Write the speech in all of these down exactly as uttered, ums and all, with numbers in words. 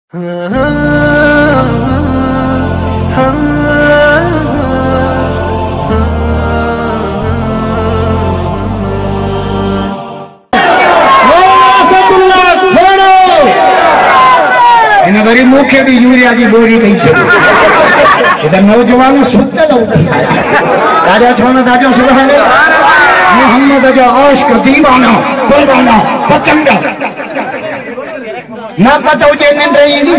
worry मुखे भी urea की बोरी कही छे इधर नौजवान सुतल राजा छोना राजा सुभान मोहम्मद जो आशिक दीवाना परवाना पतंग ना पतो जे निंद ईंदी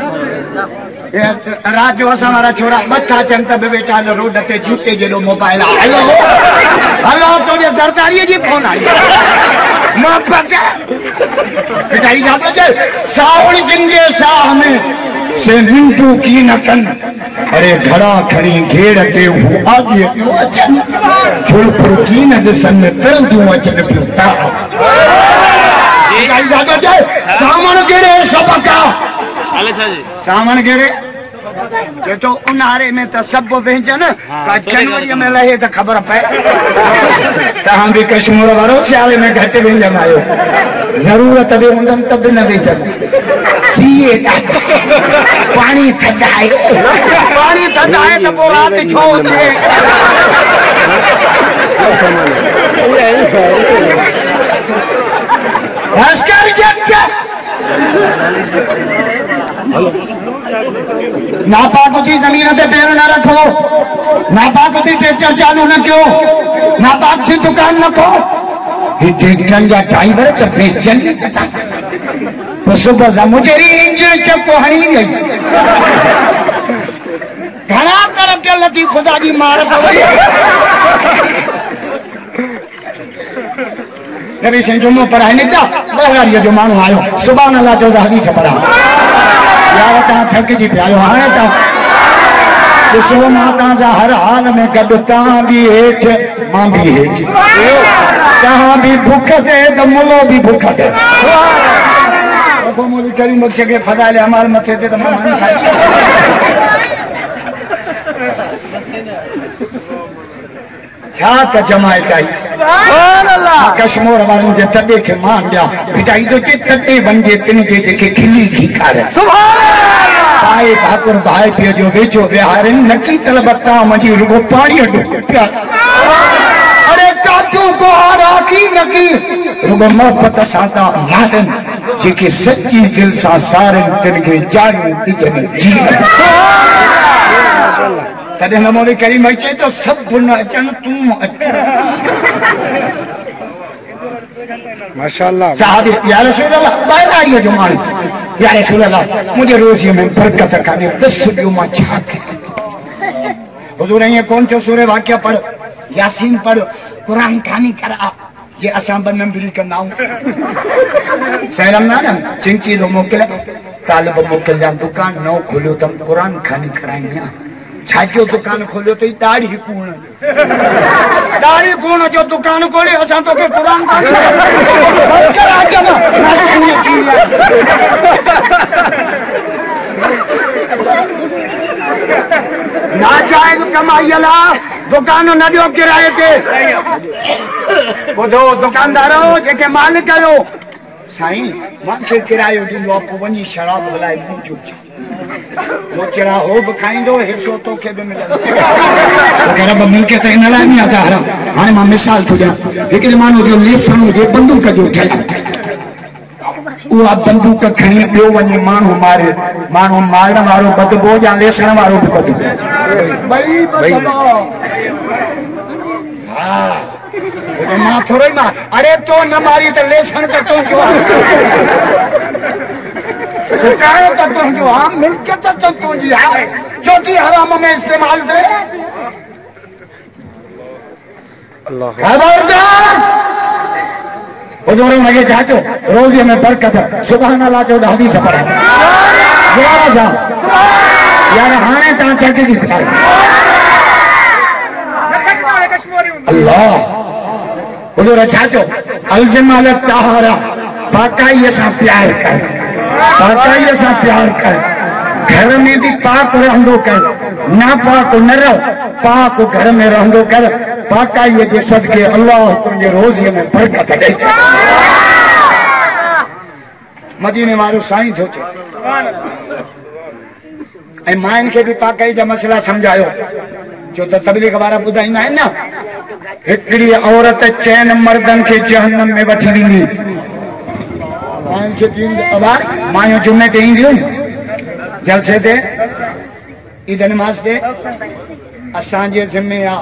रात जो असां वारा छोरा मथा चंत बि वेठा रोड ते जूते जेॾो मोबाइल हलो हलो तुंहिंजे सरदारीअ जी फोन आई मां पता पिटाई जातो जे सावण जिंगे साह में से मिंटू की न कन अरे घड़ा खड़ी घेर के हु आगे पियो अचन छुड़पुर की न दिसन तरंदियूं अचन पियो ता पिटाई जातो जे सावण घेरे सबका हाले छा जी सावण घेरे जे तो उन्हारे में तो सब व्यंजन का जनवरी में लहे तो खबर पए तहां भी कश्मीर वारो सियाले में घट व्यंजन आयो जरूरत भी उंदन तब न व्यंजन सीए पानी थदाए पानी थदाए तो पो रात छो दे अस्कर जट नापाक थी जमीन ते पैर न रखो नापाक थी ट्रैक्टर चालू न कयो नापाक थी दुकान न खो ही ट्रैक्टर जा ड्राइवर तो बेचन तो सुबह जा मुझेरी इंजन चको हणी गई घणा कर पियल थी खुदा जी मार पवई नबी संजुमो पढ़ाई निकता बहरारिया जो मानू आयो सुभान अल्लाह जो हदीस पढ़ा यार ता थक जी पियो हाने ता ॾिसो माता जा हर हाल में गॾु तव्हां भी हेठ मां भी हेठ तव्हां भी भूख ते त मुलो भी भूख ते मोली करी मक्ष के फदाले अमाल मथे ते त मां मान खाई क्या का जमायत आई सुभान अल्लाह कश्मीर वालों जे तबे के मान दिया पिटाई तो जे तते बंजे तिन जे के खिली खी कर सुभान अल्लाह भाई ठाकुर भाई पियो जो वेचो बिहार नकी तलबता मजी रुगो पानी डुक पिया अरे काटू को राखी नकी रुगो मोहब्बत सादा मादन जे के सच्ची दिल सा सारे तिन के जान इजन जी तदे नमोले करीम अचे तो सब गुण अचन तू माशाअल्लाह साहब या रसूल अल्लाह बाहर आइयो जो मां या रसूल अल्लाह मुझे रोजी में बरकत काने दस दियो मां छा हुजूर ये कौन छो सूरह वाक्य पढ़ यासीन पढ़ कुरान खानी कर आ ये असां बनम बिरी कंदाऊ सैरम ना चिंची दो मोकल तालिब मोकल जा दुकान नो खोलियो तम कुरान खानी कराइया छाजो दुकान खोलियो तो दाढ़ी कूण दाढ़ी कूण जो दुकान खोले असा तो के कुरान खानी कर आ जा ना ना जायज कमाईला दुकान न दियो किराए ते बुधो दुकानदारो जेके मालिक आयो साईं मांखे किरायो दिंदो पो वनी शराब हलाई मुंजो मोचरा हो बखाइंदो हिस्सो तो के भी मिलंदो अगर अब मिलके त इन लाइ नहीं आता हरा हाने मां मिसाल तो दिया हिकड़े मानो जो लेसन जो बंदूक जो ठेला उहा बंदूक खणी पियो वनी मानो मारे मानो मारण वारो बदबो या लेसन वारो भी बदबो भाई बदबो हां तो मां थोड़ी मां अरे तो न मारी तो लेसन तो तो क्यों सरकार तो तो जो हम मिलके तो तो तो जी है चौथी हराम में इस्तेमाल दे अल्लाह खबरदार हुजूर मगे चाचो रोज़ी में बरकत सुभान अल्लाह जो हदीस पढ़ा यार जा यार हाने ता चक जी अल्लाह हुजूर चाचो अलजमाल ताहरा पाकाई से प्यार कर पाकाई से प्यार कर घर में भी पाक रहंदो कर ना पाक न रहो पाक घर में रहंदो कर पाकाई के सदके अल्लाह तुझे रोज़ी में बरकत दे मदीने वारो साईं थो चे ऐं माइन के भी पाकाई जा मसला समझायो जो त तबलीग वारा बुधाइंदा आहिनि न हिकड़ी औरत चैन मर्दन के जहन्नम में वठी वेंदी माइन के तीन अबा मायो जुमे ते ईंदियूं जलसे ते ईद नमाज ते असां जे ज़िम्मे आ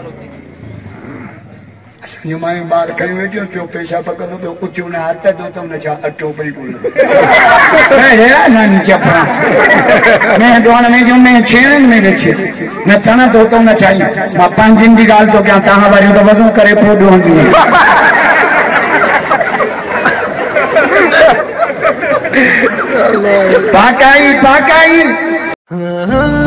असां मायूं ॿार खणी वेठियूं पियो पेशाब कंदो पियो उथियूं न हथ धो त हुन जा अटो पई कोन नानी चपड़ा मैं दोण में जो मैं छेन में रखे न तण धो त न चाहिए मां पंहिंजनि जी ॻाल्हि थो कयां तव्हां वरी त वज़ू करे पोइ ॾोहंदियूं पाकाई पाकाई